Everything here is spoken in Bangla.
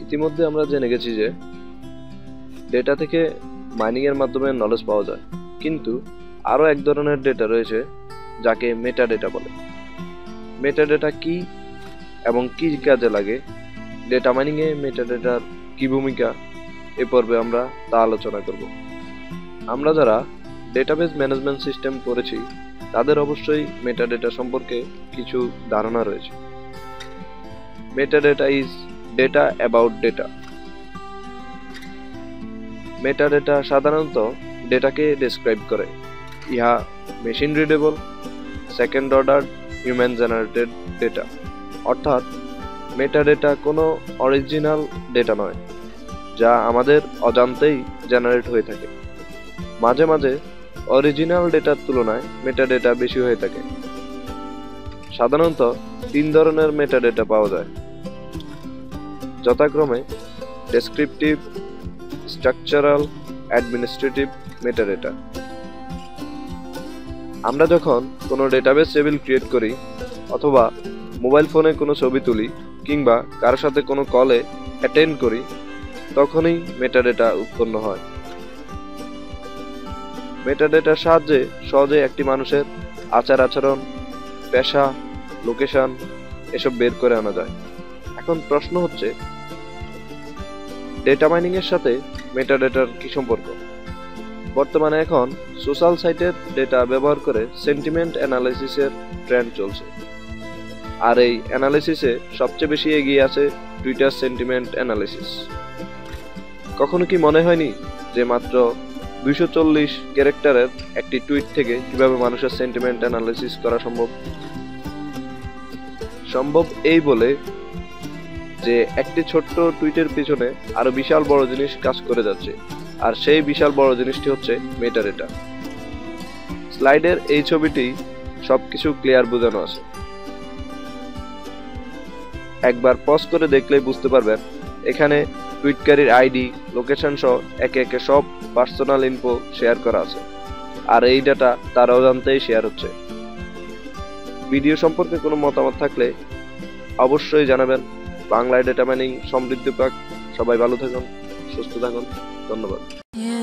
ইতিমধ্যে আমরা জেনে গেছি যে ডেটা থেকে মাইনিং এর মাধ্যমে নলেজ পাওয়া যায়, কিন্তু আরো এক ধরনের ডেটা রয়েছে যাকে মেটা ডেটা বলে। মেটা ডেটা কি এবং কি কাজে লাগে, ডেটা মাইনিং এ মেটা ডেটার কি ভূমিকা, এ পর্বে আমরা তা আলোচনা করব। আমরা যারা ডেটাবেস ম্যানেজমেন্ট সিস্টেম করেছি তাদের অবশ্যই মেটা ডেটা সম্পর্কে কিছু ধারণা রয়েছে। Meta data is data about data. Meta data সাধারণত ডেটাকে ডেসক্রাইব করে। ইহা machine readable, second order, human generated data. অর্থাৎ মেটা ডেটা কোনো অরিজিনাল ডেটা নয়, যা আমাদের অজান্তেই জেনারেট হয়ে থাকে। মাঝে মাঝে অরিজিনাল ডেটার তুলনায় মেটা ডেটা বেশি হয়ে থাকে। সাধারণত 3 ধরনের মেটা ডেটা পাওয়া যায়, যথাক্রমে descriptive, structural, administrative meta data. আমরা যখন কোনো ডেটাবেস টেবিল ক্রিয়েট করি অথবা মোবাইল ফোনে কোনো ছবি তুলি কিংবা কারো সাথে কোনো কলে অ্যাটেন্ড করি, তখনই মেটা ডেটা উৎপন্ন হয়। মেটা ডেটার সাহায্যে সহজে একটি মানুষের আচার আচরণ, পেশা, লোকেশন এসব বের করে আনা যায়। এখন প্রশ্ন হচ্ছে, ডেটা মাইনিং এর সাথে মেটা ডেটার কি সম্পর্ক? বর্তমানে এখন সোশ্যাল সাইটের ডেটা ব্যবহার করে সেন্টিমেন্ট অ্যানালাইসিসের ট্রেন্ড চলছে। আর এই অ্যানালাইসিসে সবচেয়ে বেশি এগিয়ে আছে টুইটার সেন্টিমেন্ট অ্যানালাইসিস। কখনো কি মনে হয়নি যে মাত্র 240 ক্যারেক্টারের একটি টুইট থেকে কিভাবে মানুষের সেন্টিমেন্ট অ্যানালাইসিস করা সম্ভব এই বলে যে একটি ছোট্ট টুইটের পিছনে আরো বিশাল বড় জিনিস কাজ করে যাচ্ছে, আর সেই বিশাল বড় জিনিসটি হচ্ছে মেটা ডেটা। স্লাইডের এই ছবিটি সবকিছু ক্লিয়ার বোঝানো আছে। একবার পজ করে দেখলেই বুঝতে পারবেন এখানে টুইটকারীর আইডি, লোকেশন সহ একে একে সব পার্সোনাল ইনফো শেয়ার করা আছে, আর এই ডাটা তার অজান্তেই শেয়ার হচ্ছে। ভিডিও সম্পর্কে কোনো মতামত থাকলে অবশ্যই জানাবেন। বাংলায় ডেটা মাইনিং সমৃদ্ধি পাক। সবাই ভালো থাকুন, সুস্থ থাকুন। ধন্যবাদ।